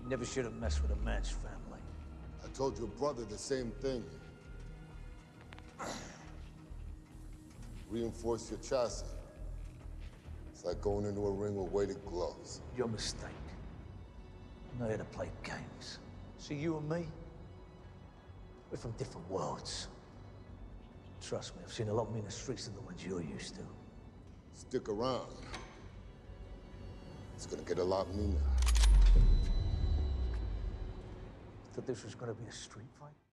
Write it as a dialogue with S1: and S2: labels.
S1: Never should have messed with a man's family.
S2: I told your brother the same thing. Reinforce your chassis. It's like going into a ring with weighted gloves.
S1: Your mistake. I'm not here to play games. See, you and me, we're from different worlds. Trust me, I've seen a lot meaner streets than the ones you're used to.
S2: Stick around. It's gonna get a lot meaner.
S1: Thought this was gonna be a street fight?